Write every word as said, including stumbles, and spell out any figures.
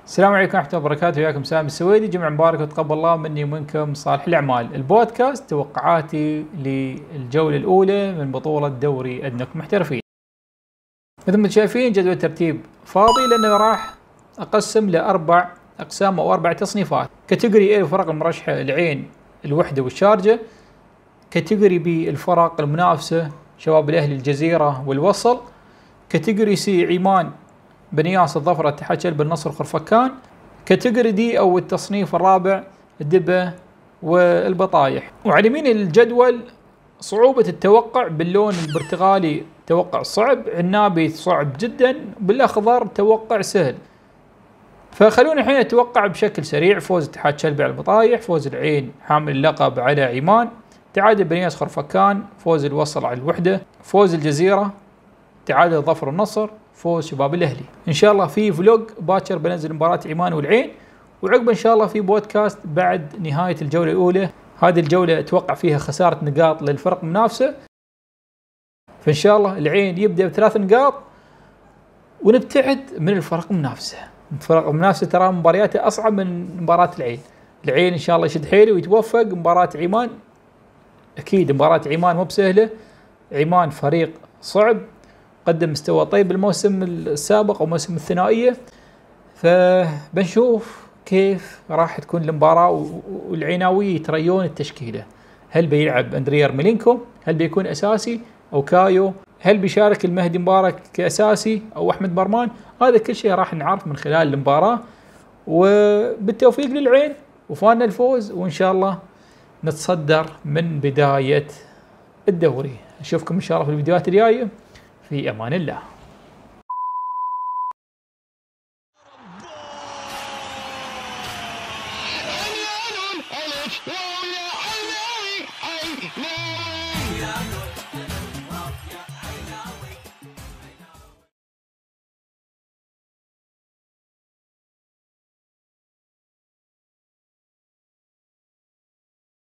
السلام عليكم ورحمة الله وبركاته، وياكم سامي السويدي. جمعة مباركة وتقبل الله مني ومنكم صالح الأعمال. البودكاست توقعاتي للجولة الأولى من بطولة دوري أدنى محترفين. مثل ما شايفين جدول الترتيب فاضي لأنه راح أقسم لأربع أقسام أو أربع تصنيفات. كاتيجوري A الفرق المرشحة العين، الوحدة والشارجة. كاتيجوري B الفرق المنافسة شباب الأهلي، الجزيرة والوصل. كاتيجوري C عمان، بنياس، الظفر، اتحاد شلب، النصر، خرفكان. كاتيجوري دي او التصنيف الرابع الدبة والبطايح. وعلى يمين الجدول صعوبة التوقع، باللون البرتغالي توقع صعب، عنابي صعب جدا، بالاخضر توقع سهل. فخلونا الحين نتوقع بشكل سريع. فوز اتحاد شلبي على البطايح، فوز العين حامل اللقب على عمان، تعادل بنياس خرفكان، فوز الوصل على الوحدة، فوز الجزيرة، تعادل الظفر والنصر، فوز شباب الأهلي. إن شاء الله في فلوج باكر بنزل مباراة عمان والعين، وعقب إن شاء الله في بودكاست بعد نهاية الجولة الأولى. هذه الجولة أتوقع فيها خسارة نقاط للفرق المنافسة، فإن شاء الله العين يبدأ بثلاث نقاط ونبتعد من الفرق المنافسة. الفرق المنافسة ترى مبارياته أصعب من مباراة العين. العين إن شاء الله يشد حيله ويتوفق. مباراة عمان أكيد مباراة عمان مو بسهلة، عمان فريق صعب، قدم مستوى طيب الموسم السابق أو موسم الثنائية، فبنشوف كيف راح تكون المباراة. والعيناوي يتريون التشكيلة، هل بيلعب أندريا ميلينكو، هل بيكون أساسي أو كايو، هل بيشارك المهدي مبارك كأساسي أو أحمد مرمان. هذا كل شيء راح نعرف من خلال المباراة. وبالتوفيق للعين وفانا الفوز، وإن شاء الله نتصدر من بداية الدوري. نشوفكم إن شاء الله في الفيديوهات الجاية. في أمان الله.